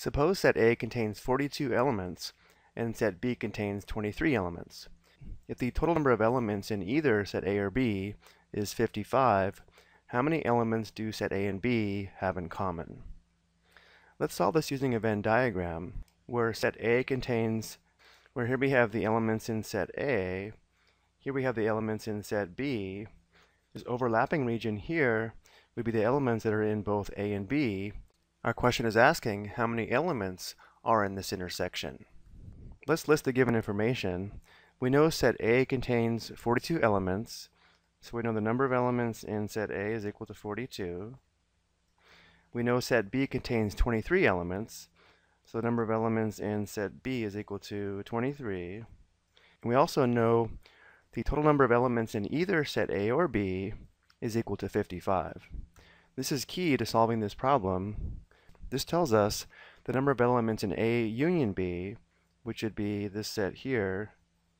Suppose set A contains 42 elements and set B contains 23 elements. If the total number of elements in either set A or B is 55, how many elements do set A and B have in common? Let's solve this using a Venn diagram where set A contains, where here we have the elements in set A, here we have the elements in set B. This overlapping region here would be the elements that are in both A and B. Our question is asking how many elements are in this intersection. Let's list the given information. We know set A contains 42 elements, so we know the number of elements in set A is equal to 42. We know set B contains 23 elements, so the number of elements in set B is equal to 23. And we also know the total number of elements in either set A or B is equal to 55. This is key to solving this problem. This tells us the number of elements in A union B, which would be this set here,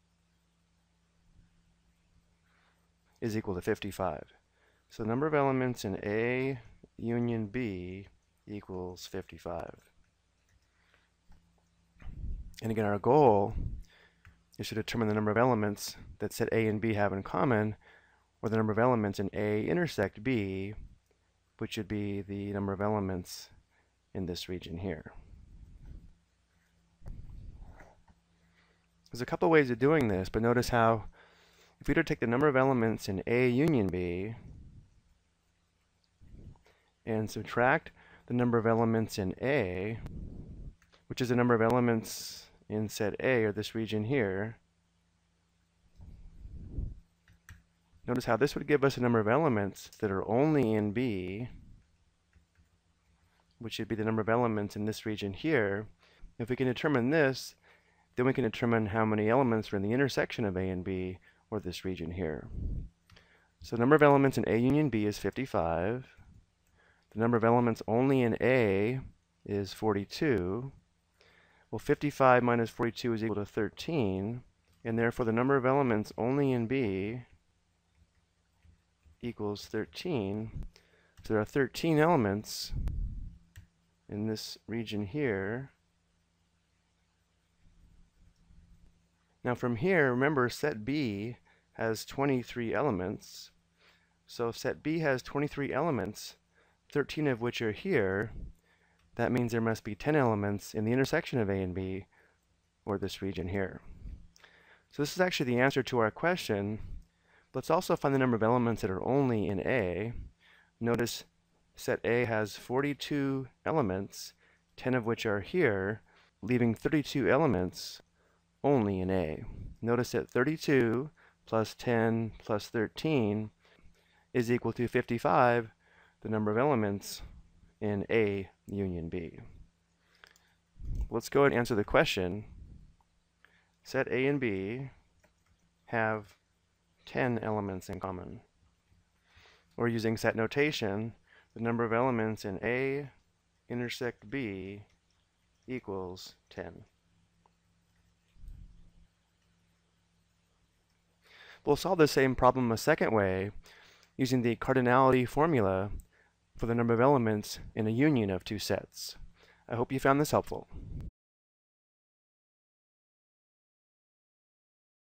is equal to 55. So the number of elements in A union B equals 55. And again, our goal is to determine the number of elements that set A and B have in common, or the number of elements in A intersect B, which would be the number of elements in this region here. There's a couple ways of doing this, but notice how if we were to take the number of elements in A union B and subtract the number of elements in A, which is the number of elements in set A, or this region here, notice how this would give us a number of elements that are only in B, which should be the number of elements in this region here. If we can determine this, then we can determine how many elements are in the intersection of A and B, or this region here. So the number of elements in A union B is 55. The number of elements only in A is 42. Well, 55 minus 42 is equal to 13, and therefore the number of elements only in B equals 13. So there are 13 elements in this region here. Now from here, remember set B has 23 elements. So if set B has 23 elements, 13 of which are here, that means there must be 10 elements in the intersection of A and B, or this region here. So this is actually the answer to our question. Let's also find the number of elements that are only in A. Notice set A has 42 elements, 10 of which are here, leaving 32 elements only in A. Notice that 32 plus 10 plus 13 is equal to 55, the number of elements in A union B. Let's go ahead and answer the question. Set A and B have 10 elements in common. Or using set notation, the number of elements in A intersect B equals 10. We'll solve the same problem a second way using the cardinality formula for the number of elements in a union of two sets. I hope you found this helpful.